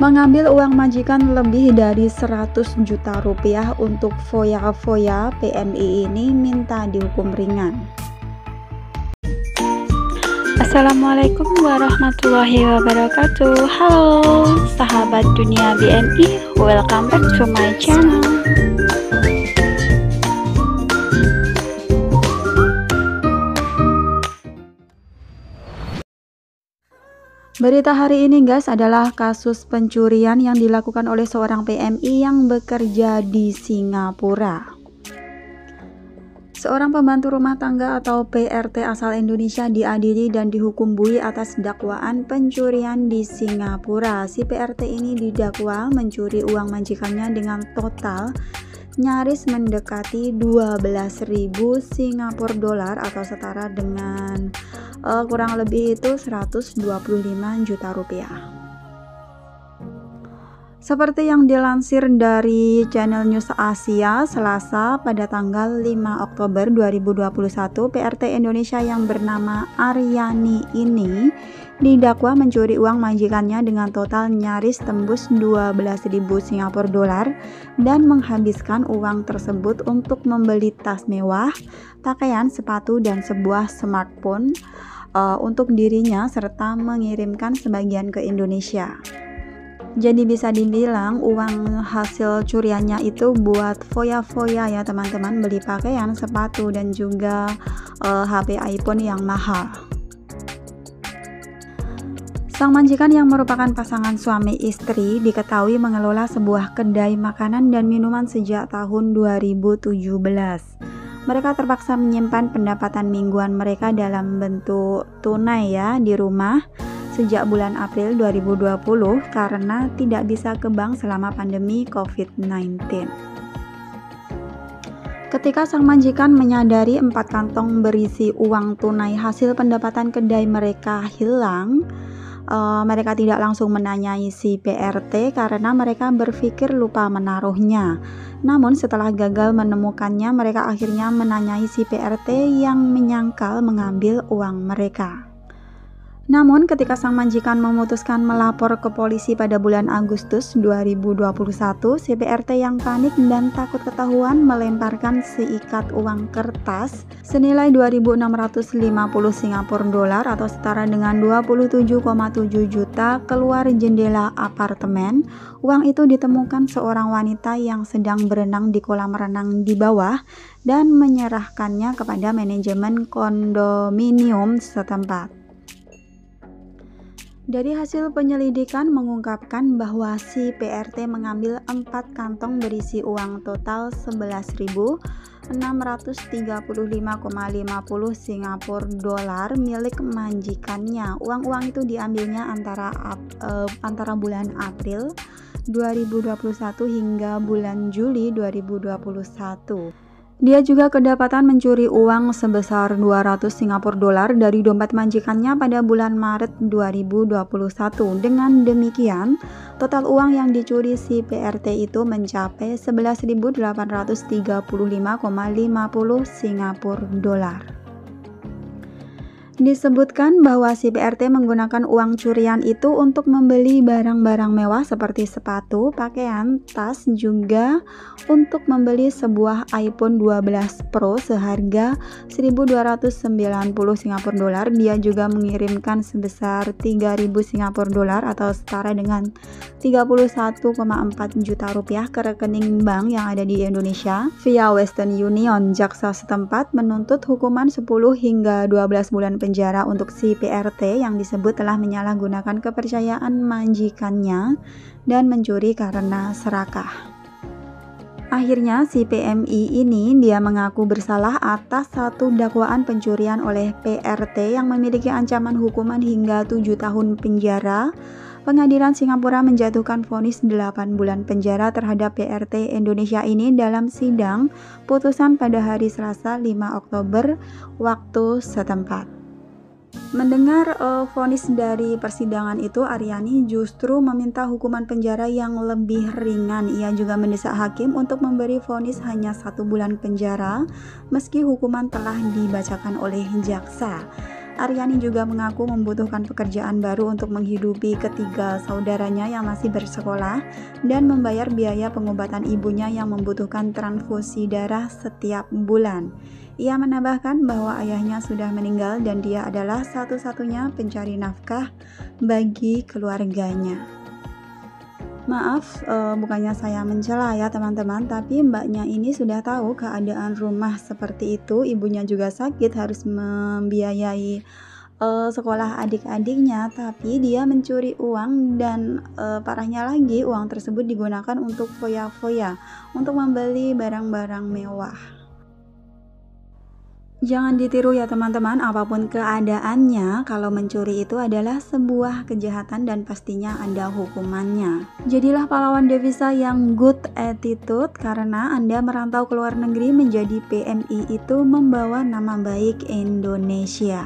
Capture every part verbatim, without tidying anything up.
mengambil uang majikan lebih dari seratus juta rupiah untuk foya-foya, P M I ini minta dihukum ringan. Assalamualaikum warahmatullahi wabarakatuh. Halo sahabat dunia B M I, welcome back to my channel. Berita hari ini guys adalah kasus pencurian yang dilakukan oleh seorang P M I yang bekerja di Singapura. Seorang pembantu rumah tangga atau P R T asal Indonesia diadili dan dihukum bui atas dakwaan pencurian di Singapura. Si P R T ini didakwa mencuri uang majikannya dengan total nyaris mendekati dua belas ribu Singapura dolar atau setara dengan Uh, kurang lebih itu seratus dua puluh lima juta rupiah. Seperti yang dilansir dari channel News Asia Selasa pada tanggal lima Oktober dua ribu dua puluh satu, P R T Indonesia yang bernama Aryani ini didakwa mencuri uang majikannya dengan total nyaris tembus dua belas ribu Singapura dolar dan menghabiskan uang tersebut untuk membeli tas mewah, pakaian, sepatu, dan sebuah smartphone uh, untuk dirinya serta mengirimkan sebagian ke Indonesia. Jadi bisa dibilang uang hasil curiannya itu buat foya-foya ya teman-teman, beli pakaian, sepatu, dan juga uh, H P iPhone yang mahal. Sang majikan yang merupakan pasangan suami istri diketahui mengelola sebuah kedai makanan dan minuman sejak tahun dua ribu tujuh belas. Mereka terpaksa menyimpan pendapatan mingguan mereka dalam bentuk tunai ya di rumah sejak bulan April dua ribu dua puluh karena tidak bisa ke bank selama pandemi covid sembilan belas. Ketika sang majikan menyadari empat kantong berisi uang tunai hasil pendapatan kedai mereka hilang, Uh, mereka tidak langsung menanyai si P R T karena mereka berpikir lupa menaruhnya. Namun setelah gagal menemukannya, mereka akhirnya menanyai si P R T yang menyangkal mengambil uang mereka. Namun ketika sang majikan memutuskan melapor ke polisi pada bulan Agustus dua ribu dua puluh satu, si P R T yang panik dan takut ketahuan melemparkan seikat uang kertas senilai dua ribu enam ratus lima puluh Singapura dolar atau setara dengan dua puluh tujuh koma tujuh juta keluar jendela apartemen. Uang itu ditemukan seorang wanita yang sedang berenang di kolam renang di bawah dan menyerahkannya kepada manajemen kondominium setempat. Dari hasil penyelidikan mengungkapkan bahwa si P R T mengambil empat kantong berisi uang total sebelas ribu enam ratus tiga puluh lima koma lima nol Singapura dolar milik majikannya. Uang-uang itu diambilnya antara uh, antara bulan April dua ribu dua puluh satu hingga bulan Juli dua ribu dua puluh satu. Dia juga kedapatan mencuri uang sebesar dua ratus Singapura dolar dari dompet majikannya pada bulan Maret dua ribu dua puluh satu. Dengan demikian, total uang yang dicuri si P R T itu mencapai sebelas ribu delapan ratus tiga puluh lima koma lima nol Singapura dolar. Disebutkan bahwa si P R T menggunakan uang curian itu untuk membeli barang-barang mewah seperti sepatu, pakaian, tas, juga untuk membeli sebuah iPhone dua belas Pro seharga seribu dua ratus sembilan puluh Singapura dolar. Dia juga mengirimkan sebesar tiga ribu Singapura dolar atau setara dengan tiga puluh satu koma empat juta rupiah ke rekening bank yang ada di Indonesia via Western Union. Jaksa setempat menuntut hukuman sepuluh hingga dua belas bulan penjara penjara untuk si P R T yang disebut telah menyalahgunakan kepercayaan majikannya dan mencuri karena serakah. Akhirnya si P M I ini dia mengaku bersalah atas satu dakwaan pencurian oleh P R T yang memiliki ancaman hukuman hingga tujuh tahun penjara. Pengadilan Singapura menjatuhkan vonis delapan bulan penjara terhadap P R T Indonesia ini dalam sidang putusan pada hari Selasa lima Oktober waktu setempat. Mendengar uh, vonis dari persidangan itu, Aryani justru meminta hukuman penjara yang lebih ringan. Ia juga mendesak hakim untuk memberi vonis hanya satu bulan penjara meski hukuman telah dibacakan oleh jaksa. Aryani juga mengaku membutuhkan pekerjaan baru untuk menghidupi ketiga saudaranya yang masih bersekolah dan membayar biaya pengobatan ibunya yang membutuhkan transfusi darah setiap bulan. Ia menambahkan bahwa ayahnya sudah meninggal dan dia adalah satu-satunya pencari nafkah bagi keluarganya. Maaf, eh, bukannya saya mencela ya teman-teman, tapi mbaknya ini sudah tahu keadaan rumah seperti itu, ibunya juga sakit, harus membiayai eh, sekolah adik-adiknya, tapi dia mencuri uang dan eh, parahnya lagi uang tersebut digunakan untuk foya-foya, untuk membeli barang-barang mewah. Jangan ditiru ya teman-teman, apapun keadaannya, kalau mencuri itu adalah sebuah kejahatan dan pastinya ada hukumannya. Jadilah pahlawan devisa yang good attitude, karena Anda merantau ke luar negeri menjadi P M I itu membawa nama baik Indonesia.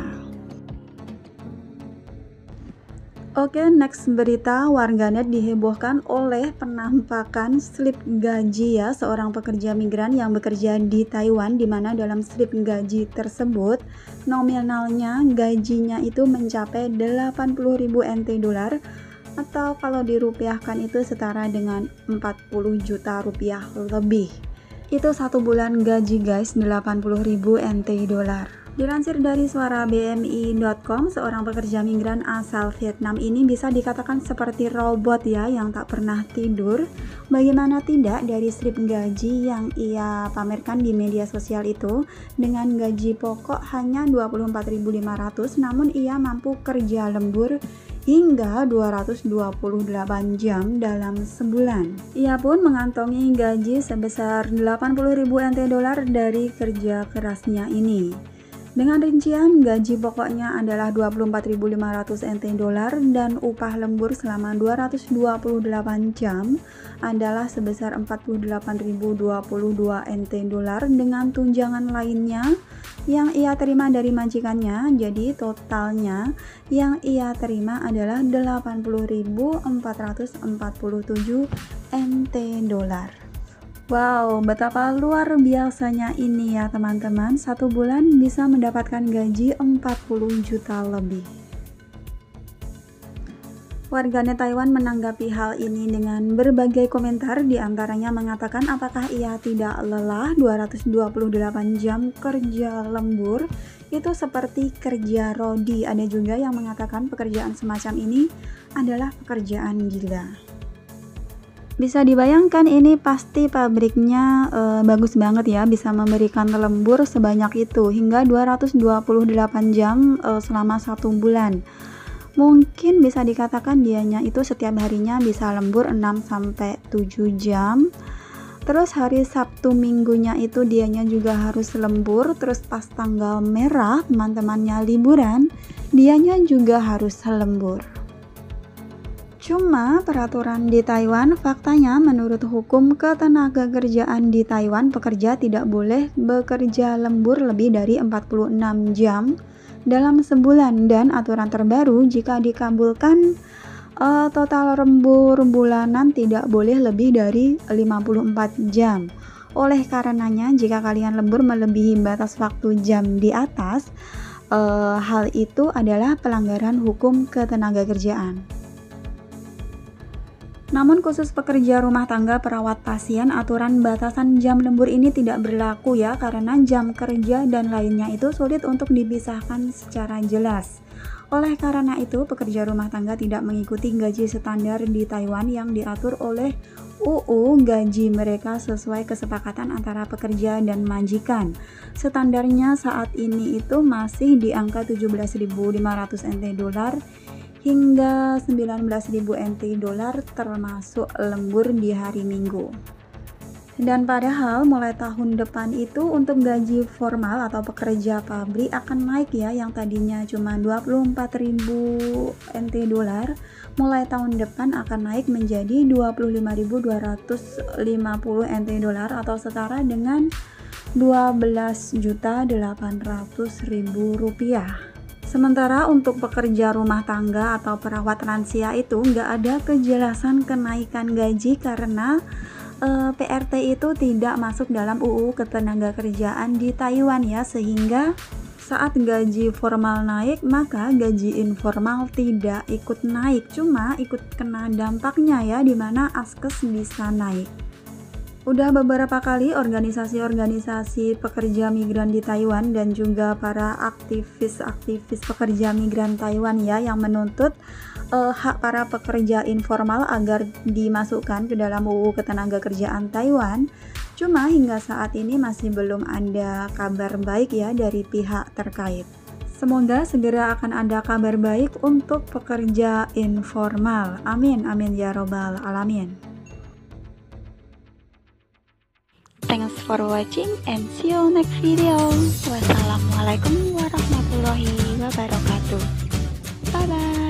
Oke, next berita, warganet dihebohkan oleh penampakan slip gaji ya seorang pekerja migran yang bekerja di Taiwan, di mana dalam slip gaji tersebut nominalnya gajinya itu mencapai delapan puluh ribu N T dolar atau kalau dirupiahkan itu setara dengan empat puluh juta rupiah lebih. Itu satu bulan gaji guys, delapan puluh ribu N T dolar. Dilansir dari suara B M I dot com, seorang pekerja migran asal Vietnam ini bisa dikatakan seperti robot ya, yang tak pernah tidur. Bagaimana tidak, dari slip gaji yang ia pamerkan di media sosial itu, dengan gaji pokok hanya dua puluh empat ribu lima ratus, namun ia mampu kerja lembur hingga dua ratus dua puluh delapan jam dalam sebulan. Ia pun mengantongi gaji sebesar delapan puluh ribu N T dolar dari kerja kerasnya ini. Dengan rincian, gaji pokoknya adalah dua puluh empat ribu lima ratus N T dolar dan upah lembur selama dua ratus dua puluh delapan jam adalah sebesar empat puluh delapan ribu dua puluh dua N T dolar dengan tunjangan lainnya yang ia terima dari majikannya. Jadi totalnya yang ia terima adalah delapan puluh ribu empat ratus empat puluh tujuh N T dolar. Wow, betapa luar biasanya ini ya teman-teman, satu bulan bisa mendapatkan gaji empat puluh juta lebih. Warganet Taiwan menanggapi hal ini dengan berbagai komentar, diantaranya mengatakan apakah ia tidak lelah. Dua ratus dua puluh delapan jam kerja lembur itu seperti kerja rodi. Ada juga yang mengatakan pekerjaan semacam ini adalah pekerjaan gila. Bisa dibayangkan ini pasti pabriknya e, bagus banget ya, bisa memberikan lembur sebanyak itu hingga dua ratus dua puluh delapan jam e, selama satu bulan. Mungkin bisa dikatakan dianya itu setiap harinya bisa lembur enam sampai tujuh jam. Terus hari Sabtu Minggunya itu dianya juga harus lembur. Terus pas tanggal merah teman-temannya liburan, dianya juga harus lembur. Cuma peraturan di Taiwan, faktanya menurut hukum ketenagakerjaan di Taiwan, pekerja tidak boleh bekerja lembur lebih dari empat puluh enam jam dalam sebulan, dan aturan terbaru jika dikabulkan uh, total lembur bulanan tidak boleh lebih dari lima puluh empat jam. Oleh karenanya jika kalian lembur melebihi batas waktu jam di atas, uh, hal itu adalah pelanggaran hukum ketenagakerjaan. Namun khusus pekerja rumah tangga, perawat pasien, aturan batasan jam lembur ini tidak berlaku ya, karena jam kerja dan lainnya itu sulit untuk dipisahkan secara jelas. Oleh karena itu, pekerja rumah tangga tidak mengikuti gaji standar di Taiwan yang diatur oleh U U. Gaji mereka sesuai kesepakatan antara pekerja dan majikan. Standarnya saat ini itu masih di angka tujuh belas ribu lima ratus N T dolar hingga sembilan belas ribu N T dolar termasuk lembur di hari Minggu. Dan padahal mulai tahun depan itu untuk gaji formal atau pekerja pabrik akan naik ya, yang tadinya cuma dua puluh empat ribu N T dolar, mulai tahun depan akan naik menjadi dua puluh lima ribu dua ratus lima puluh N T dolar atau setara dengan dua belas juta delapan ratus ribu rupiah. Sementara untuk pekerja rumah tangga atau perawat lansia itu nggak ada kejelasan kenaikan gaji karena e, P R T itu tidak masuk dalam U U Ketenagakerjaan di Taiwan ya, sehingga Saat gaji formal naik, maka gaji informal tidak ikut naik, cuma ikut kena dampaknya ya, dimana askes bisa naik. Udah beberapa kali organisasi-organisasi pekerja migran di Taiwan dan juga para aktivis-aktivis pekerja migran Taiwan ya yang menuntut uh, hak para pekerja informal agar dimasukkan ke dalam U U Ketenagakerjaan Taiwan. Cuma hingga saat ini masih belum ada kabar baik ya dari pihak terkait. Semoga segera akan ada kabar baik untuk pekerja informal. Amin, amin ya robbal alamin. Thanks for watching and see you next video. Wassalamualaikum warahmatullahi wabarakatuh. Bye bye.